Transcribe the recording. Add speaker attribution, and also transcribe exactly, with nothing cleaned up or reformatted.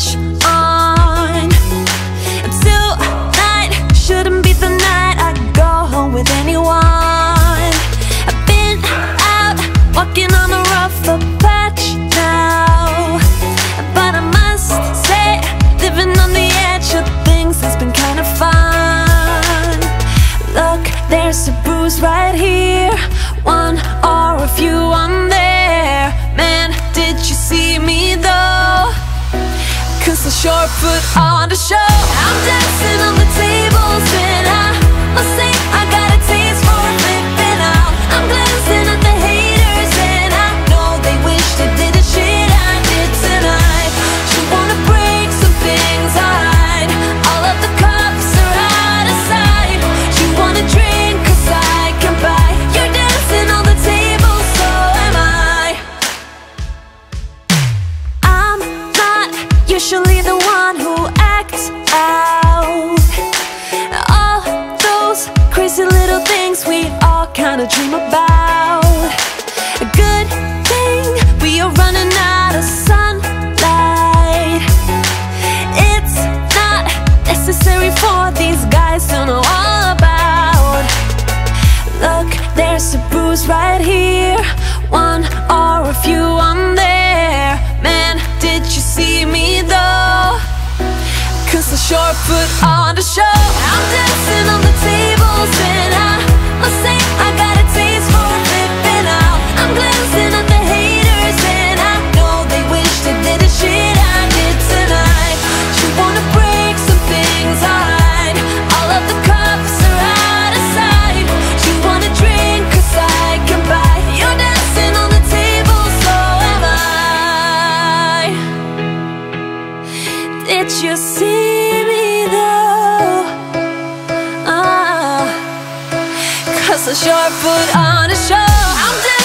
Speaker 1: push on. Tonight shouldn't be the night I go home with anyone. I've been out walking on a rougher patch now, but I must say, living on the edge of things has been kind of fun. Look, there's a bruise right here, one or a few on there. Man, did you see me though? Cause I sure put on the show. I'm dancing on the tables and I must say I got a taste for flipping out. I'm glancing at the haters and I know they wish they did the shit I did tonight. She wanna break some things I hide, all of the cups are out of sight. She wanna drink cause I can buy. You're dancing on the table, so am I. I'm not usually the one who acts out all those crazy little things we all kinda dream about. A good thing we are running out of sunlight. It's not necessary for these guys to know all about. Look, there's a bruise right here, one or a few on there. Man, did you see me though? Cause I sure put on the show. I'm dancing on the tables and I must say I got a taste for flipping out. I'm glancing at the haters and I know they wish they did the shit I did tonight. She wanna break some things I hide, all of the cups are out of sight. She wanna drink cause I can buy. You're dancing on the table, so am I. Did you see me though? Ah, cause I sure put on a show. I'm